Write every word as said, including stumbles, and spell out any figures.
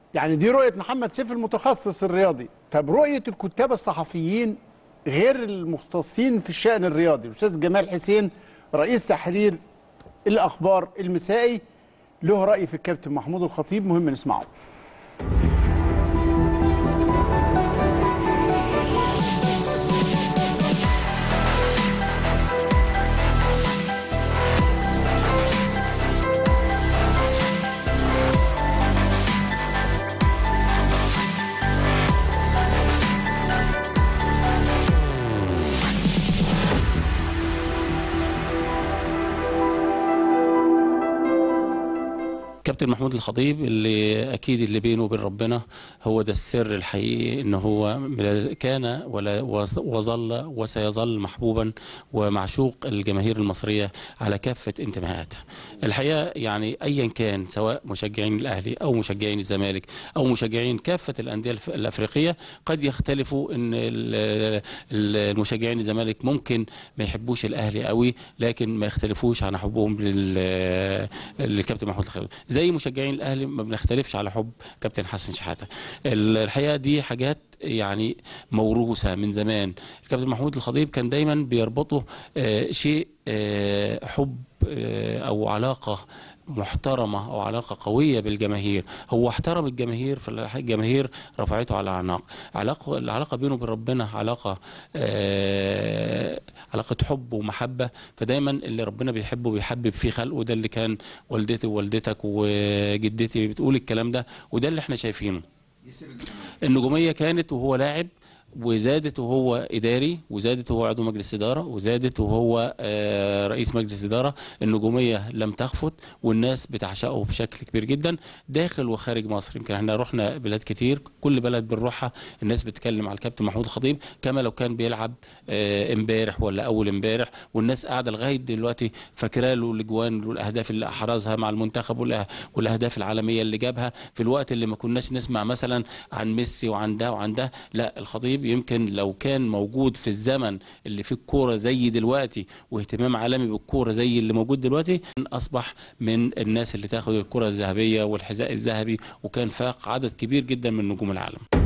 يعني دي رؤيه محمد سيف المتخصص الرياضي. طب رؤيه الكتاب الصحفيين غير المختصين في الشأن الرياضي، الاستاذ جمال حسين رئيس تحرير الاخبار المسائي له راي في الكابتن محمود الخطيب، مهم نسمعه. كابتن محمود الخطيب اللي اكيد اللي بينه وبين ربنا هو ده السر الحقيقي، ان هو كان ولا وظل وسيظل محبوبا ومعشوق الجماهير المصريه على كافه انتماءاتها. الحقيقه يعني ايا كان، سواء مشجعين الاهلي او مشجعين الزمالك او مشجعين كافه الانديه الافريقيه، قد يختلفوا ان المشجعين الزمالك ممكن ما يحبوش الاهلي قوي، لكن ما يختلفوش عن حبهم للكابتن محمود الخطيب. زي مشجعين الاهلي ما بنختلفش على حب كابتن حسن شحاته. الحقيقه دي حاجات يعني موروثه من زمان. الكابتن محمود الخطيب كان دايما بيربطه آه شيء آه حب آه او علاقه محترمه او علاقه قويه بالجماهير. هو احترم الجماهير، فالجماهير رفعته على اعناق. علاقه العلاقه بينه وبين ربنا علاقه آه علاقه حب ومحبه، فدايما اللي ربنا بيحبه بيحبب فيه خلقه. ده اللي كان والدتي ووالدتك وجدتي بتقول الكلام ده، وده اللي احنا شايفينه. النجوميه كانت وهو لاعب، وزادت وهو إداري، وزادت وهو عضو مجلس إدارة، وزادت وهو رئيس مجلس إدارة. النجومية لم تخفت، والناس بتعشقه بشكل كبير جدا داخل وخارج مصر. يمكن احنا رحنا بلاد كتير، كل بلد بنروحها الناس بتتكلم على الكابتن محمود الخطيب كما لو كان بيلعب امبارح ولا أول امبارح، والناس قاعدة لغاية دلوقتي فاكرة له الأجوان والأهداف اللي أحرزها مع المنتخب والأهداف العالمية اللي جابها في الوقت اللي ما كناش نسمع مثلا عن ميسي وعن ده وعن ده. لا، الخطيب يمكن لو كان موجود في الزمن اللي فيه الكوره زي دلوقتي واهتمام عالمي بالكوره زي اللي موجود دلوقتي، اصبح من الناس اللي تاخد الكره الذهبيه والحذاء الذهبي، وكان فاق عدد كبير جدا من نجوم العالم.